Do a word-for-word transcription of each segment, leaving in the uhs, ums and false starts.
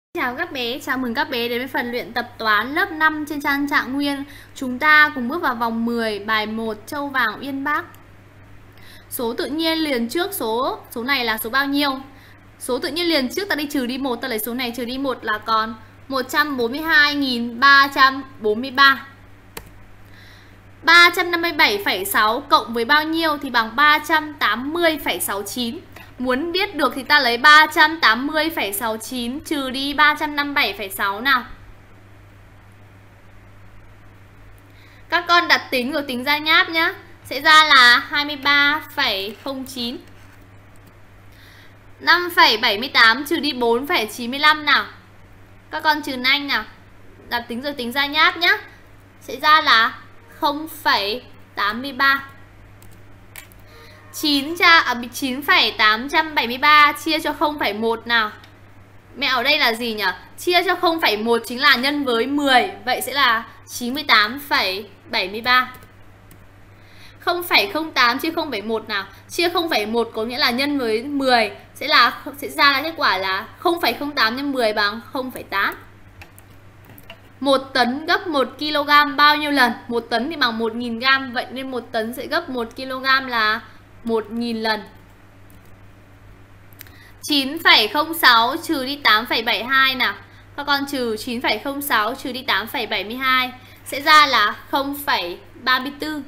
Chào các bé, chào mừng các bé đến với phần luyện tập toán lớp năm trên trang Trạng Nguyên. Chúng ta cùng bước vào vòng mười, bài một, Châu Vàng Uyên Bác. Số tự nhiên liền trước số, số này là số bao nhiêu? Số tự nhiên liền trước ta đi trừ đi một, ta lấy số này trừ đi một là còn một trăm bốn mươi hai nghìn ba trăm bốn mươi ba. ba trăm năm mươi bảy phẩy sáu cộng với bao nhiêu thì bằng ba trăm tám mươi phẩy sáu chín. Muốn biết được thì ta lấy ba trăm tám mươi phẩy sáu chín trừ đi ba trăm năm mươi bảy phẩy sáu nào. Các con đặt tính rồi tính ra nháp nhá. Sẽ ra là hai mươi ba phẩy không chín. năm phẩy bảy mươi tám trừ đi bốn phẩy chín mươi lăm nào. Các con trừ nhanh nào. Đặt tính rồi tính ra nháp nhá. Sẽ ra là không phẩy tám mươi ba. chín phẩy tám trăm bảy mươi ba chia cho không phẩy một nào. Mẹ ở đây là gì nhỉ? Chia cho không phẩy một chính là nhân với mười. Vậy sẽ là chín mươi tám phẩy bảy mươi ba. không phẩy không tám chia không phẩy một nào. Chia không phẩy một có nghĩa là nhân với mười. Sẽ là sẽ ra là kết quả là không phẩy không tám nhân mười bằng không phẩy tám. một tấn gấp một ki lô gam bao nhiêu lần? một tấn thì bằng một nghìn gam. Vậy nên một tấn sẽ gấp một ki lô gam là một nghìn lần. chín phẩy không sáu trừ đi tám phẩy bảy mươi hai nào. Các con trừ chín phẩy không sáu trừ đi tám phẩy bảy mươi hai sẽ ra là không phẩy ba mươi tư.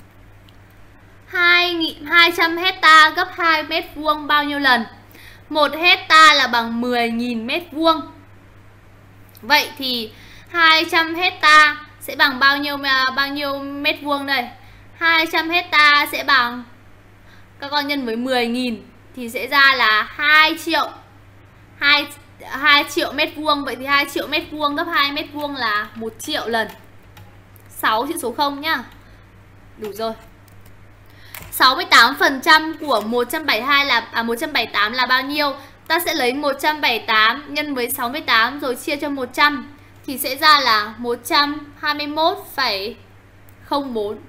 hai trăm hecta gấp hai mét vuông bao nhiêu lần? một hecta là bằng mười nghìn mét vuông. Vậy thì hai trăm hecta sẽ bằng bao nhiêu bao nhiêu mét vuông đây? hai trăm hecta sẽ bằng, các con nhân với mười nghìn thì sẽ ra là hai triệu. hai triệu mét vuông. Vậy thì hai triệu mét vuông gấp hai mét vuông là một triệu lần. sáu chữ số không nhá. Đủ rồi. sáu mươi tám phần trăm của một trăm bảy mươi hai là à một trăm bảy mươi tám là bao nhiêu? Ta sẽ lấy một trăm bảy mươi tám nhân với sáu mươi tám rồi chia cho một trăm thì sẽ ra là một trăm hai mươi mốt phẩy không bốn.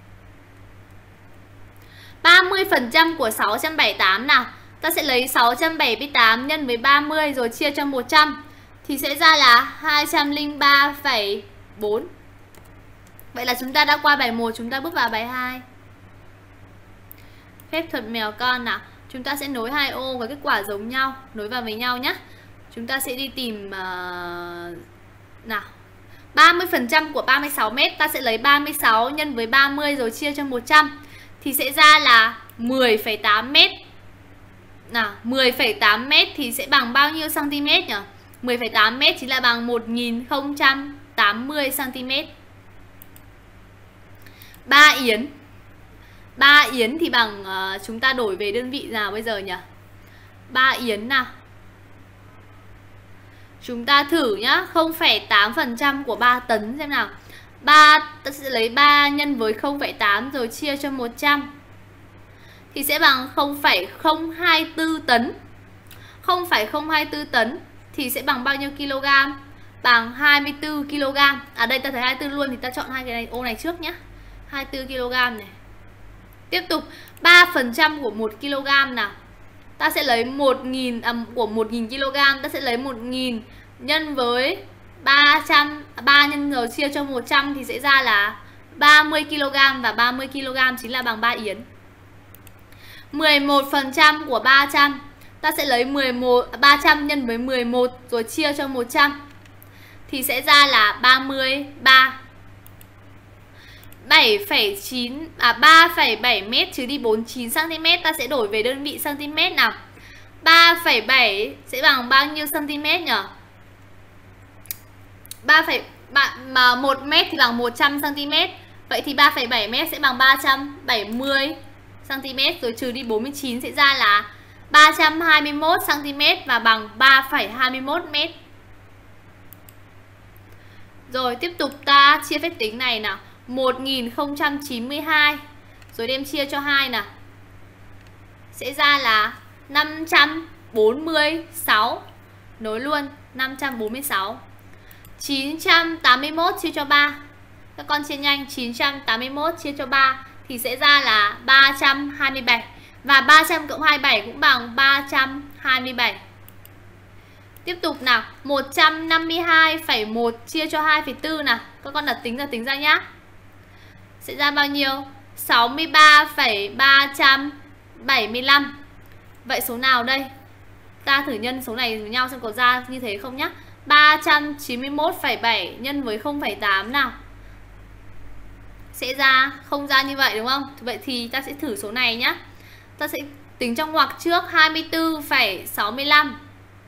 ba mươi phần trăm của sáu trăm bảy mươi tám nào. Ta sẽ lấy sáu trăm bảy mươi tám nhân với ba mươi rồi chia cho một trăm thì sẽ ra là hai trăm lẻ ba phẩy bốn. Vậy là chúng ta đã qua bài một, chúng ta bước vào bài hai. Phép thuật mèo con nào. Chúng ta sẽ nối hai ô có kết quả giống nhau, nối vào với nhau nhé. Chúng ta sẽ đi tìm uh... nào. ba mươi phần trăm của ba mươi sáu mét, ta sẽ lấy ba mươi sáu nhân với ba mươi rồi chia cho một trăm thì sẽ ra là mười phẩy tám mét. Nào, mười phẩy tám mét thì sẽ bằng bao nhiêu cm nhỉ? mười phẩy tám mét chính là bằng một nghìn không trăm tám mươi cm. ba yến. ba yến thì bằng uh, chúng ta đổi về đơn vị nào bây giờ nhỉ? ba yến nào. Chúng ta thử nhá, không phẩy tám phần trăm của ba tấn xem nào. ba ta sẽ lấy ba nhân với không phẩy tám rồi chia cho một trăm thì sẽ bằng không phẩy không hai tư tấn. không phẩy không hai tư tấn thì sẽ bằng bao nhiêu kg? Bằng hai mươi tư ki lô gam. À đây ta thấy hai mươi tư luôn thì ta chọn hai cái này ô này trước nhá. hai mươi tư ki lô gam này. Tiếp tục ba phần trăm của một ki lô gam nào. Ta sẽ lấy một nghìn à, của một nghìn ki lô gam, ta sẽ lấy một nghìn nhân với ba trăm, ba nhân rồi chia cho một trăm thì sẽ ra là ba mươi ki lô gam và ba mươi ki lô gam chính là bằng ba yến. mười một phần trăm của ba trăm, ta sẽ lấy mười một ba trăm nhân với mười một rồi chia cho một trăm thì sẽ ra là ba mươi ba. bảy phẩy chín à ba phẩy bảy mét trừ đi bốn mươi chín xăng-ti mét, ta sẽ đổi về đơn vị cm nào. ba phẩy bảy sẽ bằng bao nhiêu cm nhỉ? ba phẩy mà một mét thì bằng một trăm xăng-ti mét. Vậy thì ba phẩy bảy mét sẽ bằng ba trăm bảy mươi xăng-ti mét rồi trừ đi bốn mươi chín sẽ ra là ba trăm hai mươi mốt xăng-ti mét và bằng ba phẩy hai mươi mốt mét. Rồi tiếp tục ta chia phép tính này nào. một nghìn không trăm chín mươi hai rồi đem chia cho hai nào. Sẽ ra là năm trăm bốn mươi sáu. Nối luôn năm trăm bốn mươi sáu. chín trăm tám mươi mốt chia cho ba. Các con chia nhanh, chín trăm tám mươi mốt chia cho ba thì sẽ ra là ba trăm hai mươi bảy. Và ba trăm cộng hai mươi bảy cũng bằng ba trăm hai mươi bảy. Tiếp tục nào, một trăm năm mươi hai phẩy một chia cho hai phẩy bốn nào. Các con đặt tính ra tính ra nhá. Sẽ ra bao nhiêu? sáu mươi ba phẩy ba trăm bảy mươi lăm. Vậy số nào đây? Ta thử nhân số này với nhau xem có ra như thế không nhá. ba trăm chín mươi mốt phẩy bảy nhân với không phẩy tám nào. Sẽ ra không ra như vậy đúng không? Vậy thì ta sẽ thử số này nhá. Ta sẽ tính trong ngoặc trước hai mươi tư phẩy sáu mươi lăm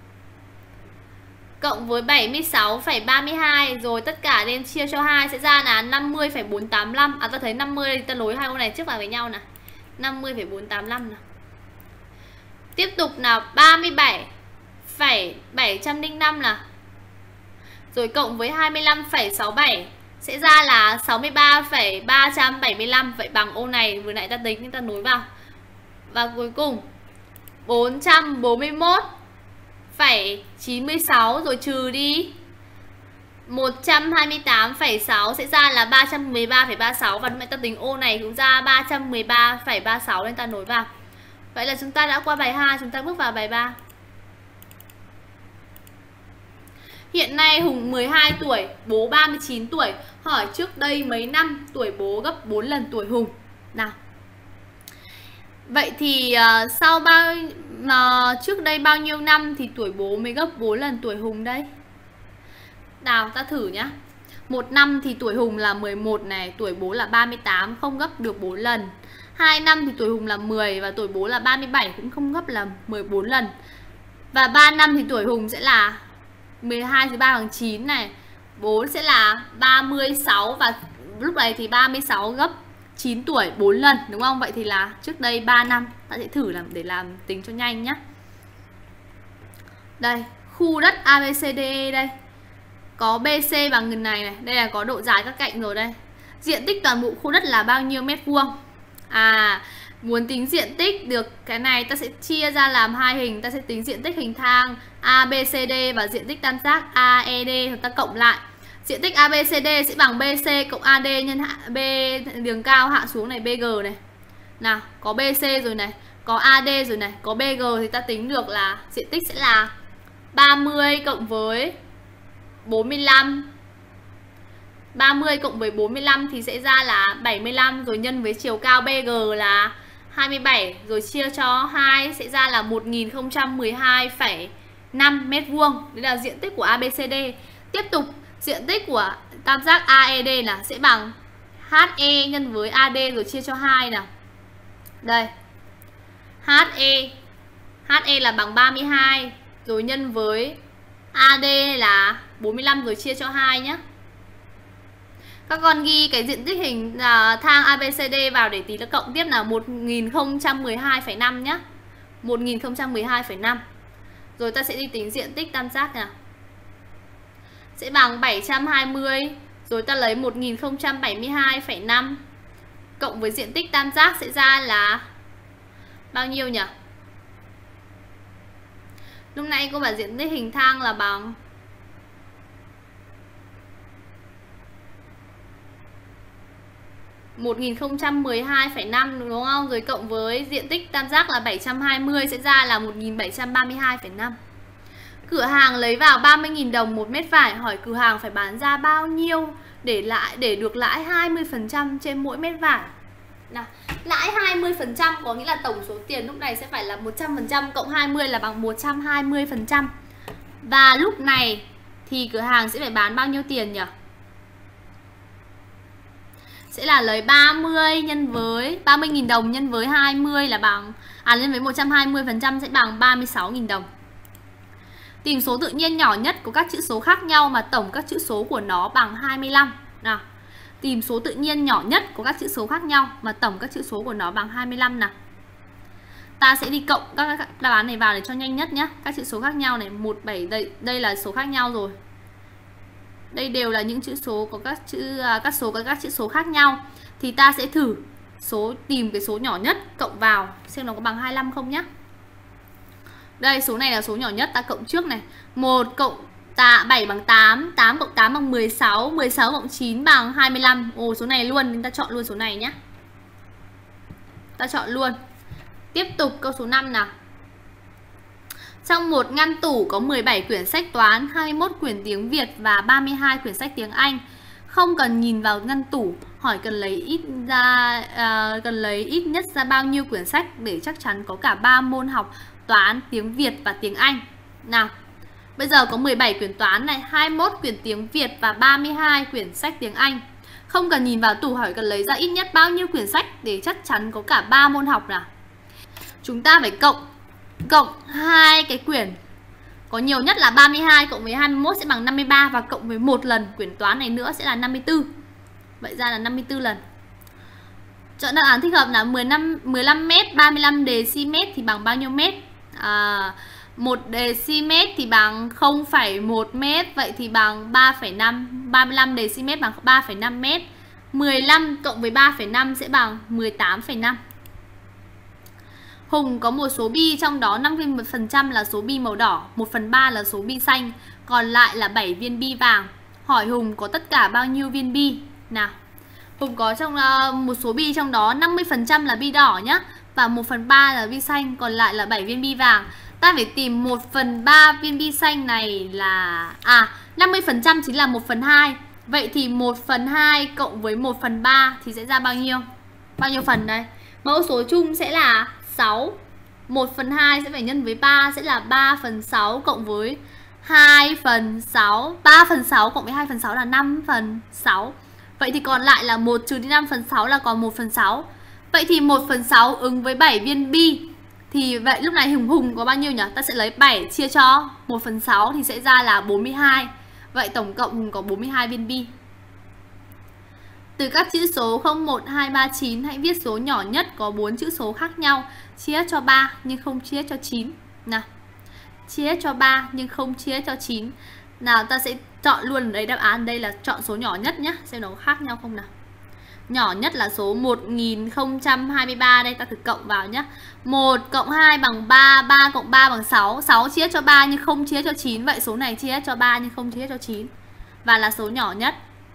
cộng với bảy mươi sáu phẩy ba mươi hai, rồi tất cả đem chia cho hai sẽ ra là năm mươi phẩy bốn trăm tám mươi lăm. À ta thấy năm mươi, ta nối hai con này trước vào với nhau nào. năm mươi phẩy bốn trăm tám mươi lăm nào. Tiếp tục nào, ba mươi bảy phẩy bảy trăm lẻ năm nào. Rồi cộng với hai mươi lăm phẩy sáu mươi bảy sẽ ra là sáu mươi ba phẩy ba trăm bảy mươi lăm. Vậy bằng ô này vừa nãy ta tính nên ta nối vào. Và cuối cùng bốn trăm bốn mươi mốt phẩy chín mươi sáu rồi trừ đi một trăm hai mươi tám phẩy sáu sẽ ra là ba trăm mười ba phẩy ba mươi sáu. Và mẹ ta tính ô này cũng ra ba trăm mười ba phẩy ba mươi sáu nên ta nối vào. Vậy là chúng ta đã qua bài hai, chúng ta bước vào bài ba. Hiện nay Hùng mười hai tuổi, bố ba mươi chín tuổi. Hỏi trước đây mấy năm tuổi bố gấp bốn lần tuổi Hùng. Nào. Vậy thì uh, sau bao uh, trước đây bao nhiêu năm thì tuổi bố mới gấp bốn lần tuổi Hùng đây? Nào ta thử nhá. Một năm thì tuổi Hùng là mười một này, tuổi bố là ba mươi tám, không gấp được bốn lần. Hai năm thì tuổi Hùng là mười và tuổi bố là ba mươi bảy, cũng không gấp là mười bốn lần. Và ba năm thì tuổi Hùng sẽ là mười hai trừ ba bằng chín này, bố sẽ là ba mươi sáu và lúc này thì ba mươi sáu gấp chín tuổi bốn lần đúng không? Vậy thì là trước đây ba năm. Ta sẽ thử làm để làm tính cho nhanh nhá. Đây, khu đất a bê xê đê e đây. Có bê xê bằng ngần này này, đây là có độ dài các cạnh rồi đây. Diện tích toàn bộ khu đất là bao nhiêu mét vuông? À, muốn tính diện tích được cái này ta sẽ chia ra làm hai hình, ta sẽ tính diện tích hình thang a bê xê đê và diện tích tam giác a e đê, chúng ta cộng lại. Diện tích a bê xê đê sẽ bằng bê xê cộng a đê nhân hạ, B đường cao hạ xuống này bê giê này. Nào, có bê xê rồi này, có a đê rồi này, có bê giê thì ta tính được là diện tích sẽ là ba mươi cộng với bốn mươi lăm. ba mươi cộng với bốn mươi lăm thì sẽ ra là bảy mươi lăm, rồi nhân với chiều cao bê giê là hai mươi bảy, rồi chia cho hai sẽ ra là một nghìn không trăm mười hai phẩy năm mét vuông. Đây là diện tích của a bê xê đê. Tiếp tục, diện tích của tam giác a e đê là sẽ bằng hát e nhân với a đê rồi chia cho hai nào. Đây. hát e hát e là bằng ba mươi hai rồi nhân với a đê là bốn mươi lăm rồi chia cho hai nhé. Các con ghi cái diện tích hình uh, thang a bê xê đê vào để tí là cộng tiếp là một nghìn không trăm mười hai phẩy năm nhé. một nghìn không trăm mười hai phẩy năm. Rồi ta sẽ đi tính diện tích tam giác nào. Sẽ bằng bảy trăm hai mươi, rồi ta lấy một nghìn không trăm bảy mươi hai phẩy năm cộng với diện tích tam giác sẽ ra là bao nhiêu nhỉ? Lúc nãy cô bảo diện tích hình thang là bằng một nghìn không trăm mười hai phẩy năm đúng không? Rồi cộng với diện tích tam giác là bảy trăm hai mươi sẽ ra là một nghìn bảy trăm ba mươi hai phẩy năm. Cửa hàng lấy vào ba mươi nghìn đồng một mét vải, hỏi cửa hàng phải bán ra bao nhiêu để lãi để được lãi hai mươi phần trăm trên mỗi mét vải. Nào, lãi hai mươi phần trăm có nghĩa là tổng số tiền lúc này sẽ phải là một trăm phần trăm cộng hai mươi là bằng một trăm hai mươi phần trăm. Và lúc này thì cửa hàng sẽ phải bán bao nhiêu tiền nhỉ? Sẽ là lấy ba mươi nhân với ba mươi nghìn đồng nhân với hai mươi là bằng à nhân với một trăm hai mươi phần trăm sẽ bằng ba mươi sáu nghìn đồng. Tìm số tự nhiên nhỏ nhất của các chữ số khác nhau mà tổng các chữ số của nó bằng hai mươi lăm. Nào, tìm số tự nhiên nhỏ nhất của các chữ số khác nhau mà tổng các chữ số của nó bằng hai mươi lăm nào. Ta sẽ đi cộng các đáp án này vào để cho nhanh nhất nhé. Các chữ số khác nhau này, một, bảy, đây, đây là số khác nhau rồi. Đây đều là những chữ số có các chữ các số có các chữ số khác nhau. Thì ta sẽ thử số tìm cái số nhỏ nhất cộng vào xem nó có bằng hai mươi lăm không nhé. Đây, số này là số nhỏ nhất, ta cộng trước này. một cộng tạ bảy bằng tám, tám cộng tám bằng mười sáu, mười sáu cộng chín bằng hai mươi lăm. Ồ, số này luôn, nên ta chọn luôn số này nhé. Ta chọn luôn. Tiếp tục câu số năm nào. Trong một ngăn tủ có mười bảy quyển sách toán, hai mươi mốt quyển tiếng Việt và ba mươi hai quyển sách tiếng Anh. Không cần nhìn vào ngăn tủ, hỏi cần lấy ít ra uh, cần lấy ít nhất ra bao nhiêu quyển sách để chắc chắn có cả ba môn học toán, tiếng Việt và tiếng Anh. Nào, bây giờ có mười bảy quyển toán này, hai mươi mốt quyển tiếng Việt và ba mươi hai quyển sách tiếng Anh. Không cần nhìn vào tủ, hỏi cần lấy ra ít nhất bao nhiêu quyển sách để chắc chắn có cả ba môn học nào. Chúng ta phải cộng cộng hai cái quyển có nhiều nhất là ba mươi hai cộng với hai mươi mốt sẽ bằng năm mươi ba, và cộng với một lần quyển toán này nữa sẽ là năm mươi tư. Vậy ra là năm mươi tư lần. Chọn đáp án thích hợp là mười lăm, mười lăm mét, ba mươi lăm dm thì bằng bao nhiêu mét? À, một dm thì bằng không phẩy một mét, vậy thì bằng ba phẩy năm, ba mươi lăm dm bằng ba phẩy năm mét. mười lăm cộng với ba phẩy năm sẽ bằng mười tám phẩy năm. Hùng có một số bi, trong đó năm mươi phần trăm là số bi màu đỏ, một phần ba là số bi xanh, còn lại là bảy viên bi vàng. Hỏi Hùng có tất cả bao nhiêu viên bi? Nào, Hùng có trong uh, một số bi, trong đó năm mươi phần trăm là bi đỏ nhá, và một phần ba là bi xanh, còn lại là bảy viên bi vàng. Ta phải tìm một phần ba viên bi xanh này là... À, năm mươi phần trăm chính là một phần hai. Vậy thì một phần hai cộng với một phần ba thì sẽ ra bao nhiêu? Bao nhiêu phần đây? Mẫu số chung sẽ là sáu. một phần hai sẽ phải nhân với ba, sẽ là ba phần sáu cộng với hai phần sáu. ba phần sáu cộng với hai phần sáu là năm phần sáu. Vậy thì còn lại là một trừ đi năm phần sáu là còn một phần sáu. Vậy thì một phần sáu ứng với bảy viên bi. Thì vậy lúc này Hùng Hùng có bao nhiêu nhỉ? Ta sẽ lấy bảy chia cho một phần sáu thì sẽ ra là bốn mươi hai. Vậy tổng cộng Hùng có bốn mươi hai viên bi. Từ các chữ số không, một, hai, ba, chín, hãy viết số nhỏ nhất có bốn chữ số khác nhau, chia cho ba nhưng không chia cho chín. Nào, chia cho ba nhưng không chia cho chín. Nào, ta sẽ chọn luôn ở đây đáp án. Đây là chọn số nhỏ nhất nhé, xem nó có khác nhau không nào. Nhỏ nhất là số một nghìn không trăm hai mươi ba. Đây ta thử cộng vào nhé. Một cộng hai bằng ba, ba cộng ba bằng sáu. Sáu chia cho ba nhưng không chia cho chín. Vậy số này chia cho ba nhưng không chia cho chín, và là số nhỏ nhất.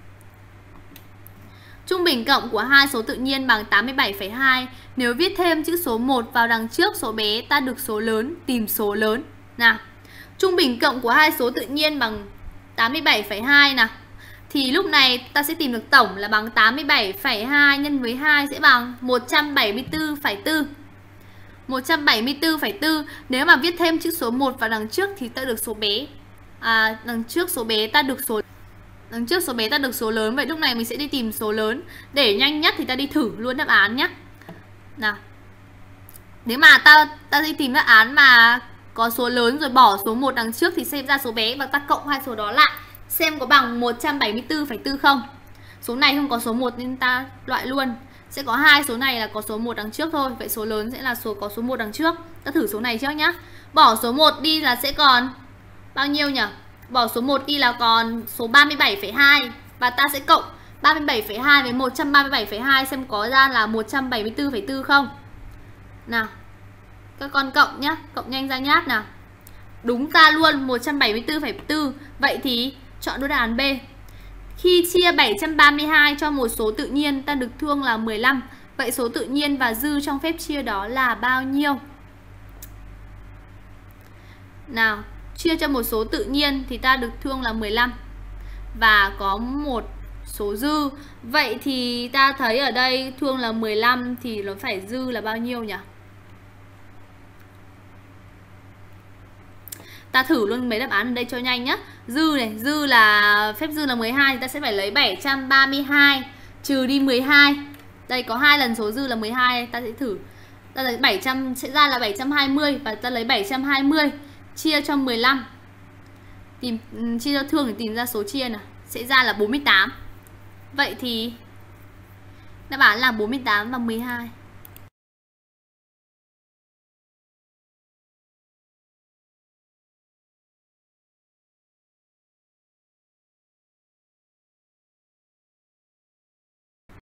Trung bình cộng của hai số tự nhiên bằng tám mươi bảy phẩy hai. Nếu viết thêm chữ số một vào đằng trước số bé, ta được số lớn, tìm số lớn. Nào, trung bình cộng của hai số tự nhiên bằng tám mươi bảy phẩy hai nào. Thì lúc này ta sẽ tìm được tổng là bằng tám mươi bảy phẩy hai nhân với hai sẽ bằng một trăm bảy mươi tư phẩy bốn. một trăm bảy mươi tư phẩy bốn. Nếu mà viết thêm chữ số một vào đằng trước thì ta được số bé. À, đằng trước số bé ta được số Đằng trước số bé ta được số lớn. Vậy lúc này mình sẽ đi tìm số lớn. Để nhanh nhất thì ta đi thử luôn đáp án nhé. Nào, nếu mà ta ta đi tìm đáp án mà có số lớn rồi bỏ số một đằng trước thì xem ra số bé, và ta cộng hai số đó lại xem có bằng một trăm bảy mươi tư phẩy bốn không. Số này không có số một nên ta loại luôn. Sẽ có hai số này là có số một đằng trước thôi. Vậy số lớn sẽ là số có số một đằng trước. Ta thử số này trước nhá. Bỏ số một đi là sẽ còn bao nhiêu nhỉ? Bỏ số một đi là còn số ba mươi bảy phẩy hai. Và ta sẽ cộng ba mươi bảy phẩy hai với một trăm ba mươi bảy phẩy hai xem có ra là một trăm bảy mươi tư phẩy bốn không. Nào, các con cộng nhá. Cộng nhanh ra nhát nào. Đúng ra luôn một trăm bảy mươi tư phẩy bốn. Vậy thì chọn đáp án B. Khi chia bảy trăm ba mươi hai cho một số tự nhiên, ta được thương là mười lăm. Vậy số tự nhiên và dư trong phép chia đó là bao nhiêu? Nào, chia cho một số tự nhiên thì ta được thương là mười lăm. Và có một số dư. Vậy thì ta thấy ở đây thương là mười lăm thì nó phải dư là bao nhiêu nhỉ? Ta thử luôn mấy đáp án ở đây cho nhanh nhé. Dư này, dư là phép dư là mười hai thì ta sẽ phải lấy bảy trăm ba mươi hai trừ đi mười hai. Đây có hai lần số dư là mười hai, ta sẽ thử. Ta lấy bảy trăm sẽ ra là bảy trăm hai mươi, và ta lấy bảy trăm hai mươi chia cho mười lăm. Tìm chia cho thương để tìm ra số chia nào, sẽ ra là bốn mươi tám. Vậy thì đáp án là bốn mươi tám và mười hai.